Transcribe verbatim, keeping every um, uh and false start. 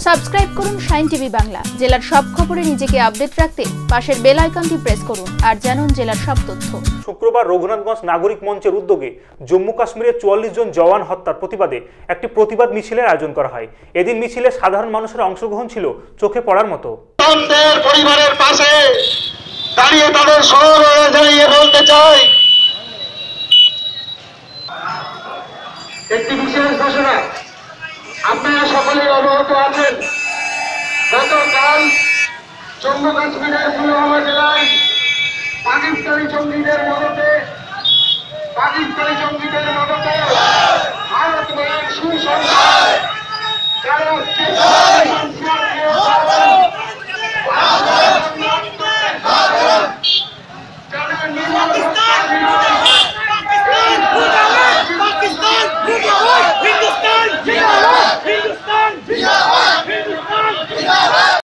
Subscribe করুন shine TV Bangla. জেলার সব খবরে নিজেকে আপডেট রাখতে পাশের বেল আইকনটি প্রেস করুন আর জানুন জেলার সব তথ্য। শুক্রবার রঘুনাথগঞ্জ নাগরিক মঞ্চের উদ্যোগে জম্মু কাশ্মীরের চুয়াল্লিশ জন জওয়ান হত্যার প্রতিবাদে একটি প্রতিবাদ মিছিলের আয়োজন করা হয়। এদিন মিছিলে সাধারণ মানুষের অংশগ্রহণ ছিল চোখে পড়ার মতো। পরিবারের পাশে দাঁড়িয়ে তাদের সহযোগিতা জানিয়ে বলতে চাই, একটি বিশেষ ঘোষণা। আপনারা সকলেই অবগত আছেন, গতকাল জম্মু কাশ্মীরের পুলওয়ামা জেলায় পাকিস্তানি জঙ্গিদের মদতে পাকিস্তানি জঙ্গিদের মদতে ভারত মায়ের সুসংবাদ যারা